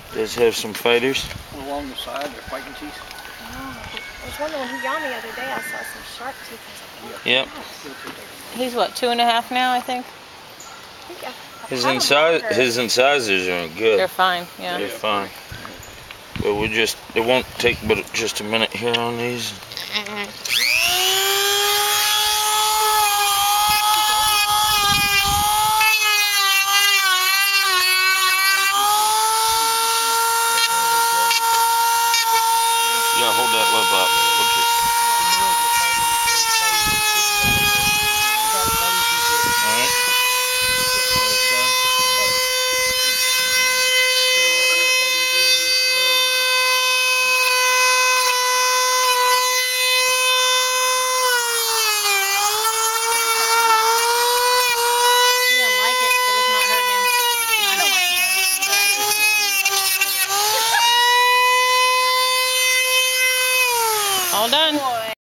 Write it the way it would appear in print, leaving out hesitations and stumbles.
Does have some fighters. Along the side, they're fighting teeth. Oh, I was wondering when he yawned the other day, I saw some sharp teeth. I was like, Yep. He's what, 2.5 now, I think? His incisors are good. They're fine, yeah. They're fine. But it won't take but just a minute here on these. Yeah, hold that lip up. All done.